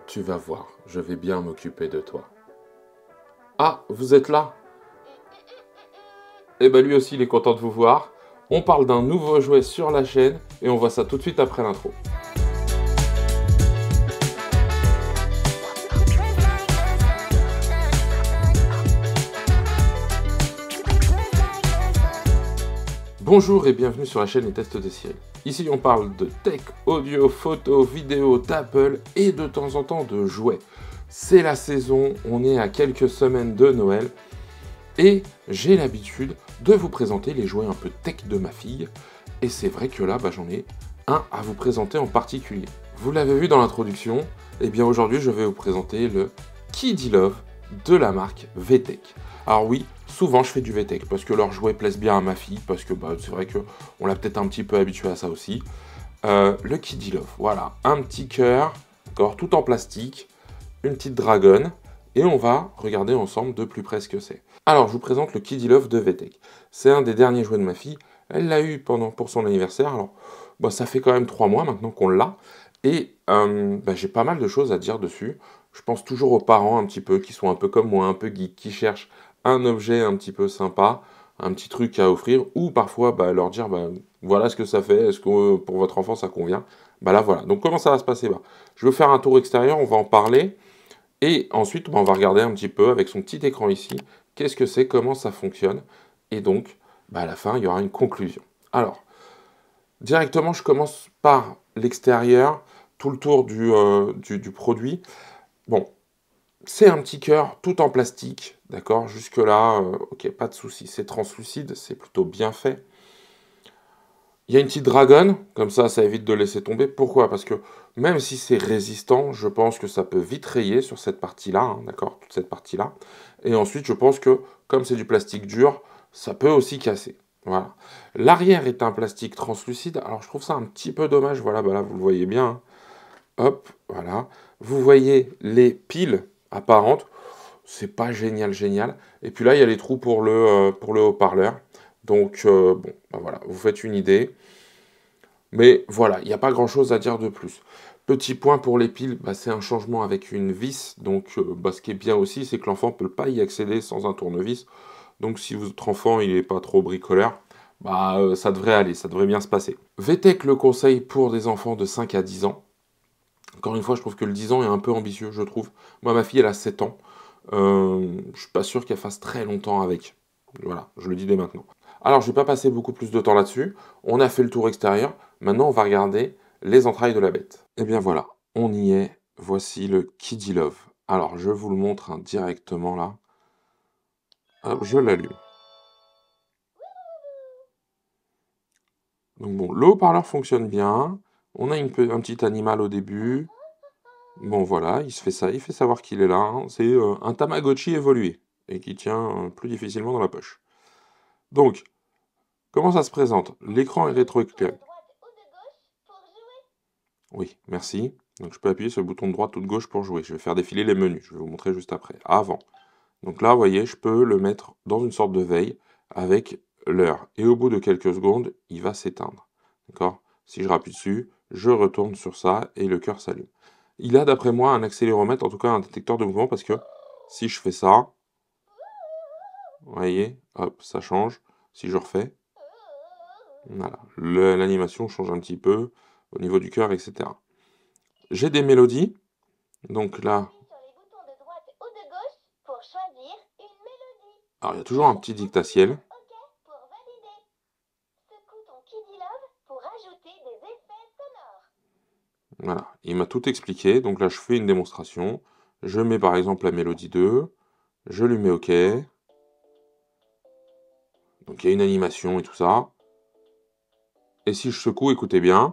Tu vas voir, je vais bien m'occuper de toi. Ah, vous êtes là? Eh ben lui aussi, il est content de vous voir. On parle d'un nouveau jouet sur la chaîne et on voit ça tout de suite après l'intro. Bonjour et bienvenue sur la chaîne Les Tests de Cyril. Ici on parle de tech, audio, photo, vidéo, d'Apple et de temps en temps de jouets. C'est la saison, on est à quelques semaines de Noël et j'ai l'habitude de vous présenter les jouets un peu tech de ma fille. Et c'est vrai que là, j'en ai un à vous présenter en particulier. Vous l'avez vu dans l'introduction, et bien aujourd'hui je vais vous présenter le Kiddy Love de la marque VTech. Alors oui, souvent je fais du VTech parce que leurs jouets plaisent bien à ma fille, parce que c'est vrai qu'on l'a peut-être un petit peu habitué à ça aussi. Le Kiddy Love, voilà, un petit cœur, d'accord, tout en plastique, une petite dragonne, et on va regarder ensemble de plus près ce que c'est. Alors je vous présente le Kiddy Love de VTech. C'est un des derniers jouets de ma fille, elle l'a eu pour son anniversaire, alors ça fait quand même 3 mois maintenant qu'on l'a, et j'ai pas mal de choses à dire dessus. Je pense toujours aux parents un petit peu, qui sont un peu comme moi, un peu geeks, qui cherchent un objet un petit peu sympa, un petit truc à offrir, ou parfois leur dire, voilà ce que ça fait, est-ce que pour votre enfant ça convient? Là voilà, donc comment ça va se passer? Je vais faire un tour extérieur, on va en parler, et ensuite on va regarder un petit peu avec son petit écran ici, qu'est-ce que c'est, comment ça fonctionne, et donc à la fin il y aura une conclusion. Alors, directement je commence par l'extérieur, tout le tour du produit. Bon, c'est un petit cœur tout en plastique, d'accord? Jusque-là, ok, pas de souci. C'est translucide, c'est plutôt bien fait. Il y a une petite dragonne, comme ça évite de laisser tomber. Pourquoi? Parce que même si c'est résistant, je pense que ça peut vite rayer sur cette partie-là, hein, d'accord? Toute cette partie-là. Et ensuite, je pense que, comme c'est du plastique dur, ça peut aussi casser. Voilà. L'arrière est un plastique translucide. Alors, je trouve ça un petit peu dommage. Voilà, là, vous le voyez bien, hein. Hop, voilà. Vous voyez les piles apparentes. C'est pas génial, génial. Et puis là, il y a les trous pour le haut-parleur. Donc, voilà, vous faites une idée. Mais voilà, il n'y a pas grand-chose à dire de plus. Petit point pour les piles, c'est un changement avec une vis. Donc, ce qui est bien aussi, c'est que l'enfant ne peut pas y accéder sans un tournevis. Donc, si votre enfant il n'est pas trop bricoleur, ça devrait aller, ça devrait bien se passer. VTech le conseille pour des enfants de 5 à 10 ans. Encore une fois, je trouve que le 10 ans est un peu ambitieux, je trouve. Moi, ma fille, elle a 7 ans. Je suis pas sûr qu'elle fasse très longtemps avec. Voilà, je le dis dès maintenant. Alors, je vais pas passer beaucoup plus de temps là-dessus. On a fait le tour extérieur. Maintenant, on va regarder les entrailles de la bête. Et bien voilà, on y est. Voici le Kiddy Love. Alors, je vous le montre directement là. Hop, je l'allume. Donc bon, le haut-parleur fonctionne bien. On a un petit animal au début. Bon voilà, il se fait ça, il fait savoir qu'il est là, hein. C'est un Tamagotchi évolué, et qui tient plus difficilement dans la poche. Donc, comment ça se présente? L'écran est rétroéclairé. Oui, merci. Donc je peux appuyer sur le bouton de droite ou de gauche pour jouer. Je vais faire défiler les menus, je vais vous montrer juste après. Avant. Donc là, vous voyez, je peux le mettre dans une sorte de veille avec l'heure. Et au bout de quelques secondes, il va s'éteindre. D'accord? Si je rappuie dessus, je retourne sur ça et le cœur s'allume. Il a d'après moi un accéléromètre, en tout cas un détecteur de mouvement, parce que si je fais ça, vous voyez, hop, ça change. Si je refais, voilà, l'animation change un petit peu au niveau du cœur, etc. J'ai des mélodies, donc là, alors il y a toujours un petit dictatiel. Voilà, il m'a tout expliqué, donc là je fais une démonstration. Je mets par exemple la mélodie 2, je lui mets OK. Donc il y a une animation et tout ça. Et si je secoue, écoutez bien.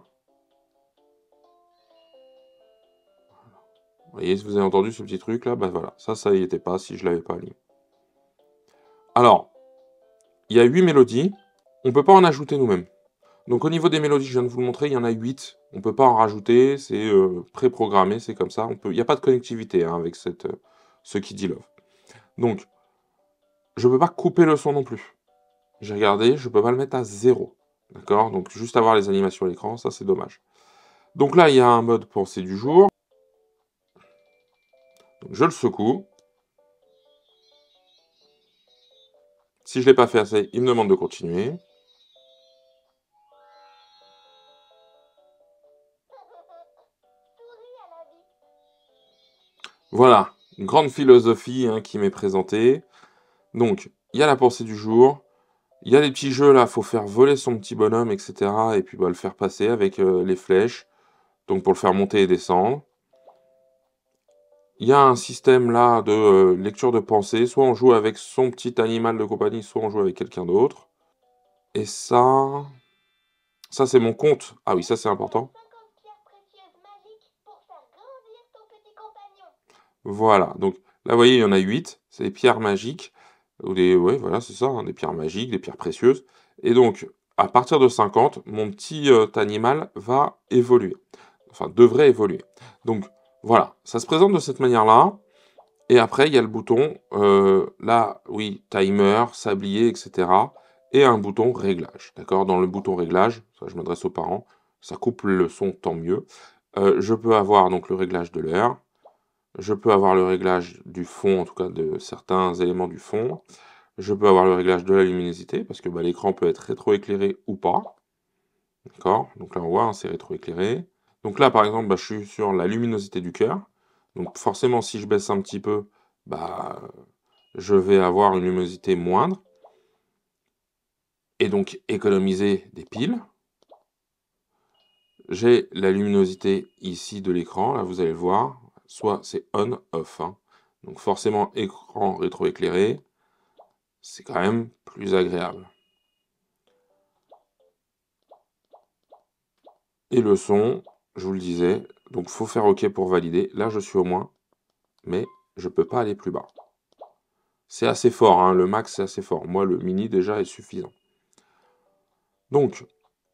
Vous voyez, si vous avez entendu ce petit truc là, voilà, ça y était pas si je l'avais pas allumé. Alors, il y a 8 mélodies, on ne peut pas en ajouter nous-mêmes. Donc au niveau des mélodies, je viens de vous le montrer, il y en a 8. On ne peut pas en rajouter, c'est préprogrammé, c'est comme ça. Il n'y a pas de connectivité avec ce Kiddy Love. Donc, je ne peux pas couper le son non plus. J'ai regardé, je ne peux pas le mettre à 0. D'accord? Donc juste avoir les animations à l'écran, ça c'est dommage. Donc là, il y a un mode pensée du jour. je le secoue. Si je ne l'ai pas fait assez, il me demande de continuer. Voilà, une grande philosophie hein, qui m'est présentée. Donc, il y a la pensée du jour. Il y a des petits jeux là, faut faire voler son petit bonhomme, etc. Et puis le faire passer avec les flèches. Donc pour le faire monter et descendre. Il y a un système là de lecture de pensée. Soit on joue avec son petit animal de compagnie, soit on joue avec quelqu'un d'autre. Et ça c'est mon compte. Ah oui, ça c'est important. Voilà, donc là vous voyez, il y en a 8. C'est des pierres magiques. Ou des, ouais, voilà, c'est ça, hein, des pierres magiques, des pierres précieuses. Et donc, à partir de 50, mon petit animal va évoluer. Enfin, devrait évoluer. Donc, voilà, ça se présente de cette manière-là. Et après, il y a le bouton, là, oui, timer, sablier, etc. Et un bouton réglage. D'accord? Dans le bouton réglage, ça je m'adresse aux parents, ça coupe le son, tant mieux. Je peux avoir donc le réglage de l'heure. Je peux avoir le réglage du fond, en tout cas de certains éléments du fond. Je peux avoir le réglage de la luminosité, parce que bah, l'écran peut être rétroéclairé ou pas. D'accord? Donc là, on voit, hein, c'est rétroéclairé. Donc là, par exemple, bah, je suis sur la luminosité du cœur. Donc forcément, si je baisse un petit peu, bah, je vais avoir une luminosité moindre. Et donc économiser des piles. J'ai la luminosité ici de l'écran, là vous allez le voir. Soit c'est on, off. Hein. Donc forcément, écran rétroéclairé, c'est quand même plus agréable. Et le son, je vous le disais, donc faut faire OK pour valider. Là, je suis au moins, mais je peux pas aller plus bas. C'est assez fort, hein, le max c'est assez fort. Moi, le mini déjà est suffisant. Donc,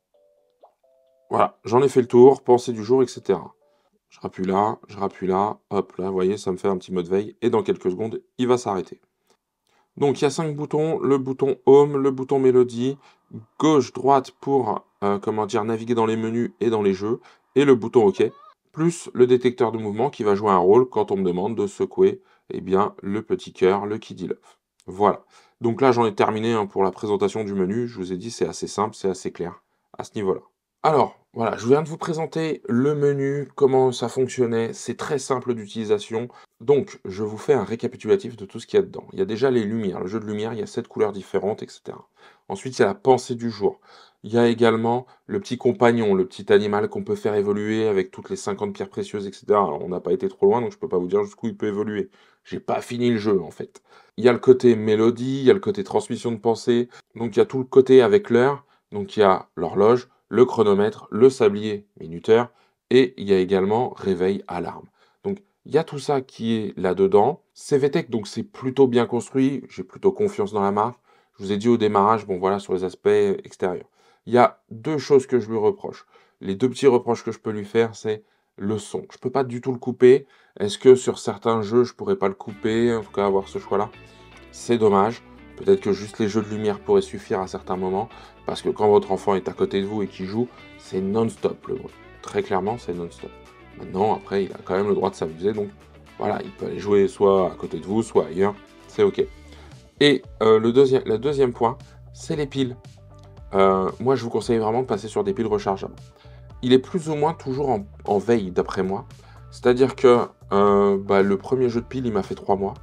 voilà, j'en ai fait le tour, pensée du jour, etc. Je rappuie là, hop, là, vous voyez, ça me fait un petit mode veille, et dans quelques secondes, il va s'arrêter. Donc, il y a 5 boutons, le bouton Home, le bouton Mélodie, gauche, droite pour, comment dire, naviguer dans les menus et dans les jeux, et le bouton OK, plus le détecteur de mouvement qui va jouer un rôle quand on me demande de secouer, eh bien, le petit cœur, le Kiddy Love. Voilà. Donc là, j'en ai terminé hein, pour la présentation du menu. Je vous ai dit, c'est assez simple, c'est assez clair à ce niveau-là. Alors, voilà, je viens de vous présenter le menu, comment ça fonctionnait, c'est très simple d'utilisation. Donc, je vous fais un récapitulatif de tout ce qu'il y a dedans. Il y a déjà les lumières, le jeu de lumière, il y a 7 couleurs différentes, etc. Ensuite, il y a la pensée du jour. Il y a également le petit compagnon, le petit animal qu'on peut faire évoluer avec toutes les 50 pierres précieuses, etc. Alors, on n'a pas été trop loin, donc je ne peux pas vous dire jusqu'où il peut évoluer. J'ai pas fini le jeu, en fait. Il y a le côté mélodie, il y a le côté transmission de pensée, donc il y a tout le côté avec l'heure, donc il y a l'horloge, le chronomètre, le sablier minuteur, et il y a également réveil alarme. Donc il y a tout ça qui est là-dedans. CVTech, donc c'est plutôt bien construit, j'ai plutôt confiance dans la marque. Je vous ai dit au démarrage, bon voilà, sur les aspects extérieurs. Il y a deux choses que je lui reproche. Les deux petits reproches que je peux lui faire, c'est le son. Je peux pas du tout le couper. Est-ce que sur certains jeux, je pourrais pas le couper, en tout cas avoir ce choix-là? C'est dommage. Peut-être que juste les jeux de lumière pourraient suffire à certains moments, parce que quand votre enfant est à côté de vous et qu'il joue, c'est non-stop le bruit. Très clairement, c'est non-stop. Maintenant, après, il a quand même le droit de s'amuser, donc voilà, il peut aller jouer soit à côté de vous, soit ailleurs, c'est ok. Et le deuxième point, c'est les piles. Moi, je vous conseille vraiment de passer sur des piles rechargeables. Il est plus ou moins toujours en veille, d'après moi. C'est-à-dire que le premier jeu de piles, il m'a fait 3 mois.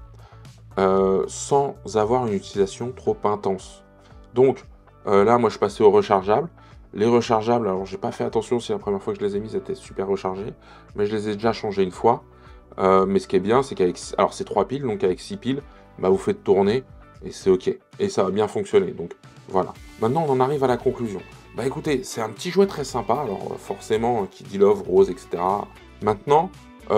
Sans avoir une utilisation trop intense. Donc là, moi je passais aux rechargeables. Les rechargeables, alors j'ai pas fait attention si la première fois que je les ai mis, étaient super rechargés, mais je les ai déjà changés une fois. Mais ce qui est bien, c'est qu'avec, alors c'est 3 piles, donc avec 6 piles, bah, vous faites tourner et c'est ok. Et ça va bien fonctionner. Donc voilà. Maintenant, on en arrive à la conclusion. Bah écoutez, c'est un petit jouet très sympa. Alors forcément, Kiddy Love, Rose, etc. Maintenant,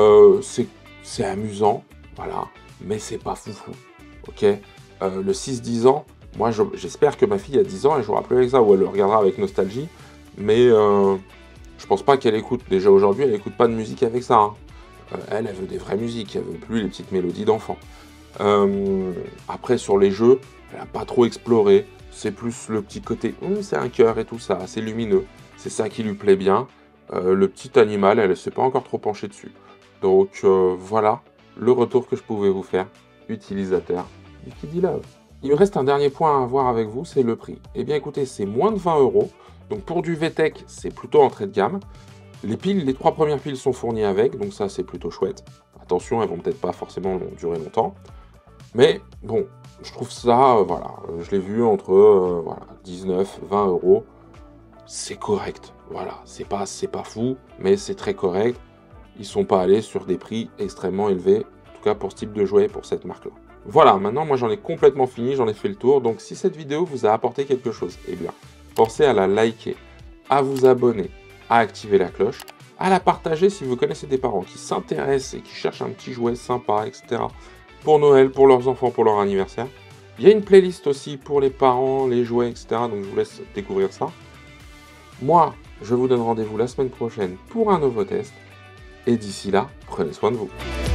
c'est amusant, voilà, mais c'est pas foufou, ok. Le 6-10 ans, moi j'espère que ma fille a 10 ans, elle jouera plus avec ça, ou elle le regardera avec nostalgie, mais je pense pas qu'elle écoute, déjà aujourd'hui, elle écoute pas de musique avec ça, hein. Elle veut des vraies musiques, elle veut plus les petites mélodies d'enfants. Après, sur les jeux, elle a pas trop exploré, c'est plus le petit côté, c'est un cœur et tout ça, c'est lumineux, c'est ça qui lui plaît bien. Le petit animal, elle ne s'est pas encore trop penchée dessus. Donc voilà, le retour que je pouvais vous faire, utilisateur du Kiddy Love. Il me reste un dernier point à voir avec vous, c'est le prix. Eh bien écoutez, c'est moins de 20 €. Donc pour du VTech, c'est plutôt entrée de gamme. Les piles, les 3 premières piles sont fournies avec, donc ça c'est plutôt chouette. Attention, elles vont peut-être pas forcément durer longtemps. Mais bon, je trouve ça, voilà, je l'ai vu entre voilà, 19, 20 €. C'est correct, voilà, c'est pas fou, mais c'est très correct. Ils sont pas allés sur des prix extrêmement élevés, en tout cas pour ce type de jouet, pour cette marque-là. Voilà, maintenant moi j'en ai complètement fini, j'en ai fait le tour, donc si cette vidéo vous a apporté quelque chose, eh bien, pensez à la liker, à vous abonner, à activer la cloche, à la partager si vous connaissez des parents qui s'intéressent et qui cherchent un petit jouet sympa, etc. pour Noël, pour leurs enfants, pour leur anniversaire. Il y a une playlist aussi pour les parents, les jouets, etc. Donc je vous laisse découvrir ça. Moi, je vous donne rendez-vous la semaine prochaine pour un nouveau test. Et d'ici là, prenez soin de vous.